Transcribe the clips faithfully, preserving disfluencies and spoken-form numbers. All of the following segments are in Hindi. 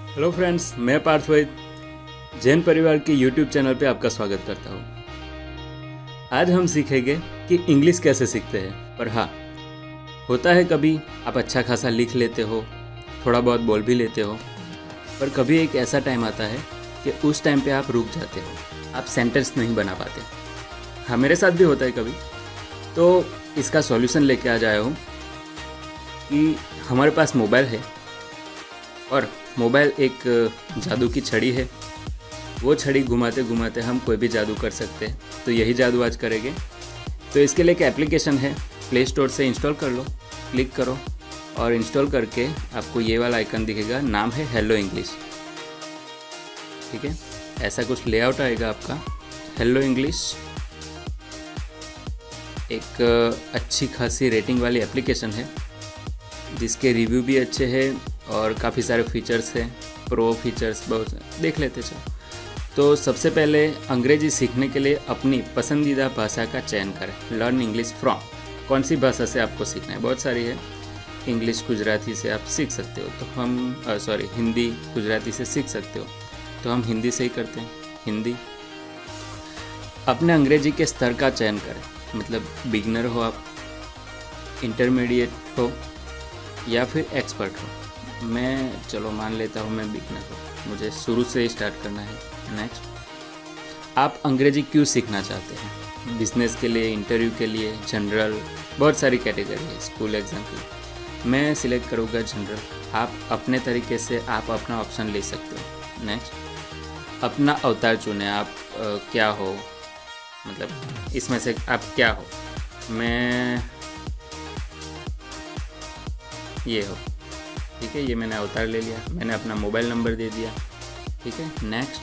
हेलो फ्रेंड्स, मैं पार्थ वैद जैन परिवार के यूट्यूब चैनल पे आपका स्वागत करता हूँ। आज हम सीखेंगे कि इंग्लिश कैसे सीखते हैं। पर हाँ, होता है कभी आप अच्छा खासा लिख लेते हो, थोड़ा बहुत बोल भी लेते हो, पर कभी एक ऐसा टाइम आता है कि उस टाइम पे आप रुक जाते हो, आप सेंटेंस नहीं बना पाते। हाँ, मेरे साथ भी होता है कभी। तो इसका सॉल्यूशन लेके आ जाया हूँ कि हमारे पास मोबाइल है और मोबाइल एक जादू की छड़ी है। वो छड़ी घुमाते घुमाते हम कोई भी जादू कर सकते हैं। तो यही जादू आज करेंगे। तो इसके लिए एक एप्लीकेशन है, प्ले स्टोर से इंस्टॉल कर लो, क्लिक करो और इंस्टॉल करके आपको ये वाला आइकन दिखेगा, नाम है हेलो इंग्लिश। ठीक है, ऐसा कुछ लेआउट आएगा आपका। हेलो इंग्लिश एक अच्छी खासी रेटिंग वाली एप्लीकेशन है जिसके रिव्यू भी अच्छे हैं और काफ़ी सारे फीचर्स हैं, प्रो फीचर्स बहुत देख लेते चलो। तो सबसे पहले अंग्रेजी सीखने के लिए अपनी पसंदीदा भाषा का चयन करें। लर्न इंग्लिश फ्रॉम, कौन सी भाषा से आपको सीखना है? बहुत सारी है। इंग्लिश गुजराती से आप सीख सकते हो, तो हम सॉरी हिंदी गुजराती से सीख सकते हो, तो हम हिंदी से ही करते हैं। हिंदी। अपने अंग्रेजी के स्तर का चयन करें, मतलब बिगनर हो आप, इंटरमीडिएट हो या फिर एक्सपर्ट हो। मैं चलो मान लेता हूँ मैं बिगनर हूँ, मुझे शुरू से ही स्टार्ट करना है। नेक्स्ट, आप अंग्रेजी क्यों सीखना चाहते हैं? बिजनेस के लिए, इंटरव्यू के लिए, जनरल, बहुत सारी कैटेगरी है स्कूल एग्जाम के लिए। मैं सिलेक्ट करूँगा जनरल। आप अपने तरीके से आप अपना ऑप्शन ले सकते हो। नेक्स्ट, अपना अवतार चुने। आप आ, क्या हो, मतलब इसमें से आप क्या हो? मैं ये हो, ठीक है, ये मैंने अवतार ले लिया, मैंने अपना मोबाइल नंबर दे दिया। ठीक है, नेक्स्ट,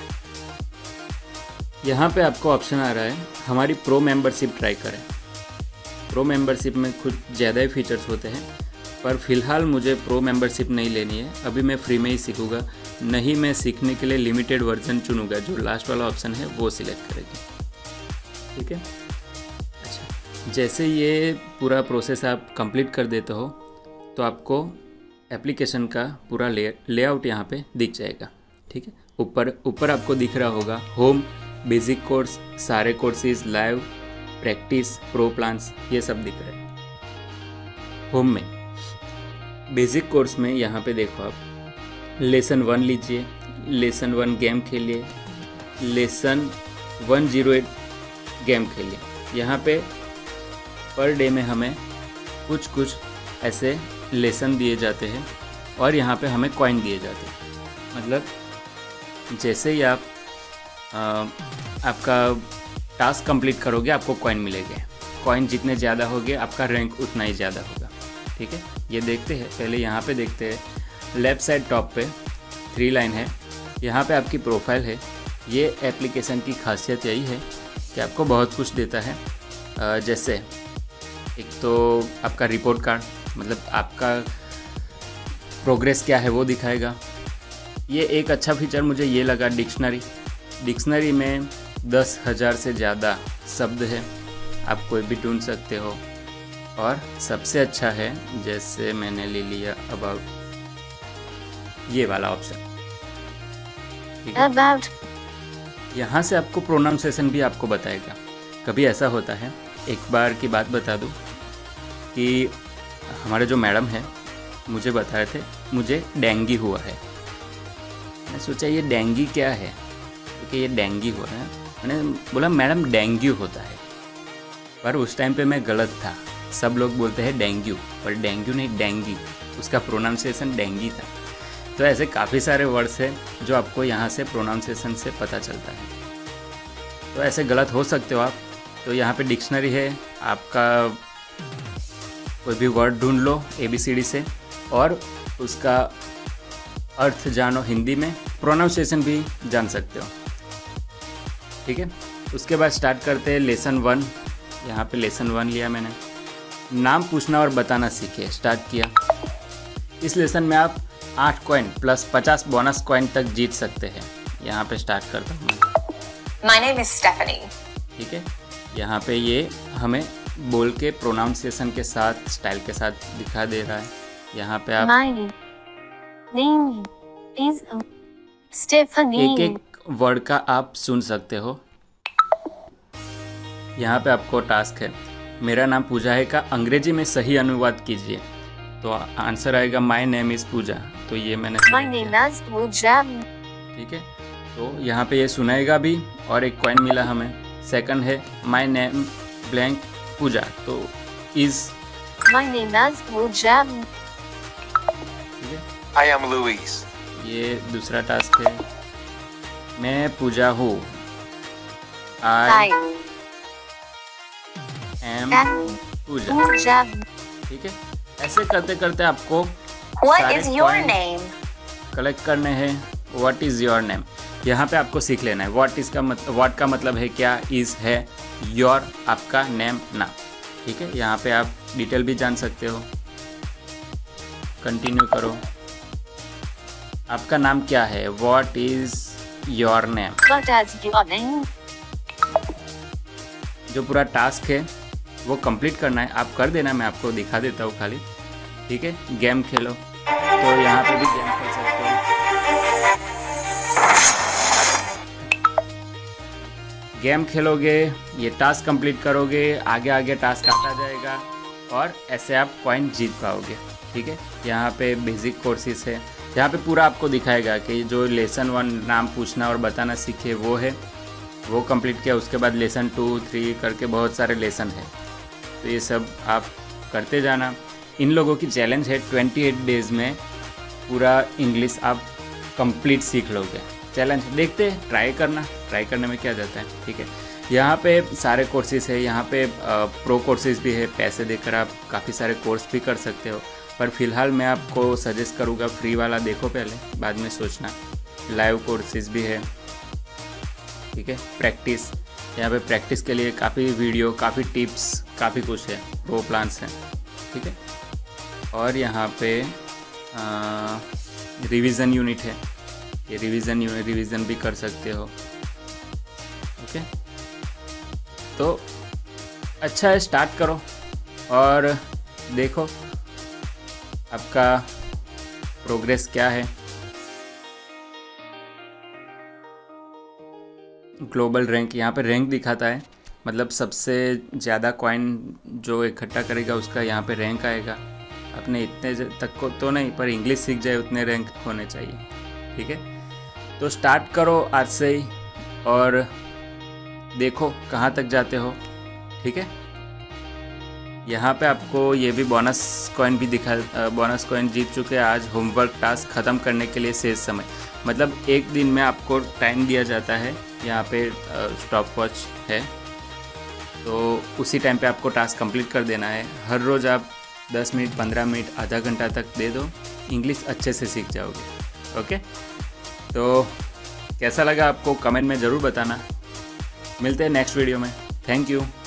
यहाँ पे आपको ऑप्शन आ रहा है हमारी प्रो मेंबरशिप ट्राई करें। प्रो मेंबरशिप में कुछ ज़्यादा ही फीचर्स होते हैं, पर फिलहाल मुझे प्रो मेंबरशिप नहीं लेनी है। अभी मैं फ्री में ही सीखूंगा, नहीं मैं सीखने के लिए लिमिटेड वर्जन चुनूंगा। जो लास्ट वाला ऑप्शन है वो सिलेक्ट करेगी। ठीक है, अच्छा, जैसे ये पूरा प्रोसेस आप कंप्लीट कर देते हो तो आपको एप्लीकेशन का पूरा ले लेआउट यहाँ पे दिख जाएगा। ठीक है, ऊपर ऊपर आपको दिख रहा होगा होम, बेसिक कोर्स, सारे courses, live, practice, pro plans, ये सब दिख रहे हैं। होम में बेसिक कोर्स में यहाँ पे देखो आप लेसन वन लीजिए, लेसन वन गेम खेलिए, lesson one zero eight game खेलिए। यहाँ पे पर डे में हमें कुछ कुछ ऐसे लेसन दिए जाते हैं और यहाँ पे हमें कॉइन दिए जाते हैं। मतलब जैसे ही आप आ, आपका टास्क कंप्लीट करोगे आपको कॉइन मिलेंगे। कॉइन जितने ज़्यादा होंगे आपका रैंक उतना ही ज़्यादा होगा। ठीक है, ये देखते हैं, पहले यहाँ पे देखते हैं। लेफ़्ट साइड टॉप पे थ्री लाइन है, यहाँ पे आपकी प्रोफाइल है। ये एप्लीकेशन की खासियत यही है कि आपको बहुत कुछ देता है। आ, जैसे एक तो आपका रिपोर्ट कार्ड, मतलब आपका प्रोग्रेस क्या है वो दिखाएगा। ये एक अच्छा फीचर मुझे ये लगा, डिक्शनरी। डिक्शनरी में दस हज़ार से ज़्यादा शब्द है, आप कोई भी ढूंढ सकते हो। और सबसे अच्छा है, जैसे मैंने ले लिया अबाउट, ये वाला ऑप्शन। अबाउट, यहाँ से आपको प्रोनाउंसिएशन भी आपको बताएगा। कभी ऐसा होता है, एक बार की बात बता दूँ कि हमारे जो मैडम है मुझे बता रहे थे मुझे डेंगू हुआ है। मैं सोचा ये डेंगू क्या है, क्योंकि ये डेंगू हुआ है। मैंने बोला मैडम डेंगू होता है, पर उस टाइम पे मैं गलत था। सब लोग बोलते हैं डेंगू, पर डेंगू नहीं, डेंगू, उसका प्रोनाउंसिएशन डेंगू था। तो ऐसे काफ़ी सारे वर्ड्स हैं जो आपको यहाँ से प्रोनाउंसिएशन से पता चलता है। तो ऐसे गलत हो सकते हो आप। तो यहाँ पे डिक्शनरी है, आपका कोई भी वर्ड ढूंढ लो ए बी सी डी से और उसका अर्थ जानो हिंदी में, प्रोनाउंसिएशन भी जान सकते हो। ठीक है, उसके बाद स्टार्ट करते हैं लेसन वन। यहाँ पे लेसन वन लिया मैंने। नाम पूछना और बताना सीखिए, स्टार्ट किया। इस लेसन में आप आठ कॉइन प्लस पचास बोनस कॉइन तक जीत सकते हैं। यहाँ पे स्टार्ट करता हूँ। My name is Stephanie. ठीक है, यहाँ पे ये हमें बोल के प्रोनाउंसिएशन के साथ, स्टाइल के साथ दिखा दे रहा है। यहाँ पे आप is Stephanie. एक एक वर्ड का आप सुन सकते हो। यहाँ पे आपको टास्क है, मेरा नाम पूजा है का अंग्रेजी में सही अनुवाद कीजिए। तो आंसर आएगा माय नेम इज़ पूजा। तो ये मैंने My name is Pooja. ठीक है, तो यहाँ पे ये सुनाएगा भी। और एक कॉइन मिला हमें। सेकंड है माय नेम ब्लैंक पूजा, तो is My name is Pooja. ठीक है, I am Luis. ये दूसरा टास्क है, मैं पूजा हूँ। I I am am Pooja. Pooja. ठीक है, ऐसे करते करते आपको What सारे is your coin name? Collect करने हैं। व्हाट इज़ योर नेम, यहाँ पे आपको सीख लेना है। व्हाट इज़ का मतलब, व्हाट का मतलब है क्या, इज़ है, योर आपका नेम नाम। ठीक है, यहाँ पे आप डिटेल भी जान सकते हो। कंटिन्यू करो। आपका नाम क्या है, what is your name. What is your name? जो पूरा टास्क है वो कंप्लीट करना है, आप कर देना। मैं आपको दिखा देता हूँ खाली। ठीक है, गेम खेलो, तो यहाँ पे भी गेम खेल सकते हो। गेम खेलोगे, ये टास्क कंप्लीट करोगे, आगे आगे टास्क आता जाएगा और ऐसे आप पॉइंट जीत पाओगे। ठीक है, यहाँ पे बेसिक कोर्सेज है, यहाँ पे पूरा आपको दिखाएगा कि जो लेसन वन नाम पूछना और बताना सीखे वो है, वो कंप्लीट किया। उसके बाद लेसन टू थ्री करके बहुत सारे लेसन है, तो ये सब आप करते जाना। इन लोगों की चैलेंज है अट्ठाईस डेज़ में पूरा इंग्लिश आप कंप्लीट सीख लोगे। चैलेंज देखते, ट्राई करना, ट्राई करने में क्या जाता है। ठीक है, यहाँ पे सारे कोर्सेज है, यहाँ पे प्रो कोर्सेज भी है, पैसे देकर आप काफ़ी सारे कोर्स भी कर सकते हो। पर फिलहाल मैं आपको सजेस्ट करूँगा फ्री वाला देखो पहले, बाद में सोचना। लाइव कोर्सेज भी है। ठीक है, प्रैक्टिस, यहाँ पे प्रैक्टिस के लिए काफ़ी वीडियो, काफ़ी टिप्स, काफ़ी कुछ है, वो प्लान्स हैं। ठीक है, और यहाँ पे रिवीजन यूनिट है, ये रिवीजन यूनिट रिवीजन भी कर सकते हो। ओके, तो अच्छा है, स्टार्ट करो और देखो आपका प्रोग्रेस क्या है। ग्लोबल रैंक, यहाँ पे रैंक दिखाता है, मतलब सबसे ज़्यादा कॉइन जो इकट्ठा करेगा उसका यहाँ पे रैंक आएगा। अपने इतने तक को तो नहीं, पर इंग्लिश सीख जाए उतने रैंक होने चाहिए। ठीक है, तो स्टार्ट करो आज से ही और देखो कहाँ तक जाते हो। ठीक है, यहाँ पे आपको ये भी बोनस कॉइन भी दिखा, बोनस कॉइन जीत चुके हैं आज। होमवर्क टास्क ख़त्म करने के लिए शेष समय, मतलब एक दिन में आपको टाइम दिया जाता है। यहाँ पे स्टॉप वॉच है, तो उसी टाइम पे आपको टास्क कंप्लीट कर देना है। हर रोज़ आप दस मिनट, पंद्रह मिनट, आधा घंटा तक दे दो, इंग्लिश अच्छे से सीख जाओगे। ओके, तो कैसा लगा आपको कमेंट में ज़रूर बताना। मिलते हैं नेक्स्ट वीडियो में। Thank you.